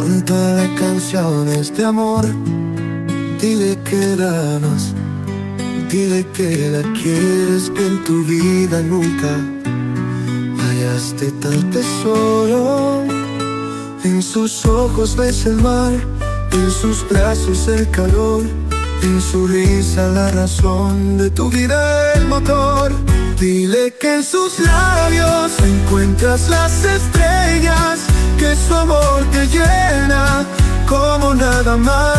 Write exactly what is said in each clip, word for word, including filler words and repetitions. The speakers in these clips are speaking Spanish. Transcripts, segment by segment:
Cántale canciones de amor, dile que la amas, dile que la quieres, que en tu vida nunca hallaste tal tesoro. En sus ojos ves el mar, en sus brazos el calor, en su risa la razón de tu vida, el motor. Dile que en sus labios encuentras las estrellas, que su amor te llena como nada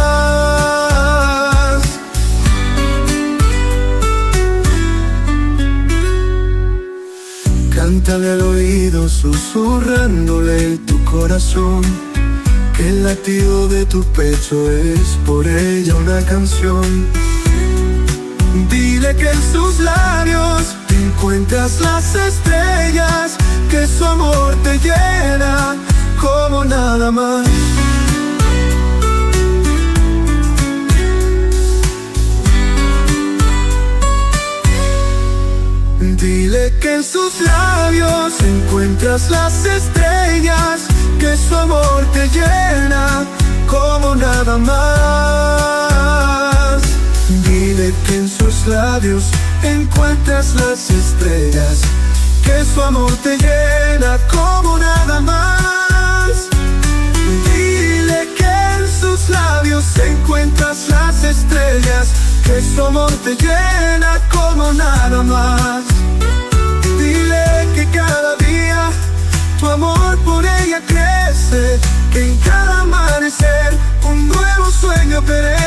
más. Cántale al oído susurrándole tu corazón, que el latido de tu pecho es por ella una canción. Dile que en sus labios encuentras las estrellas, que su amor te llena como nada más. Dile que en sus labios encuentras las estrellas, que su amor te llena como nada más. Dile que en sus labios encuentras las estrellas, que su amor te llena como nada más. Dile que en sus labios encuentras las estrellas, que su amor te llena como nada más. Dile que cada día tu amor por ella crece, que en cada amanecer un nuevo sueño perece.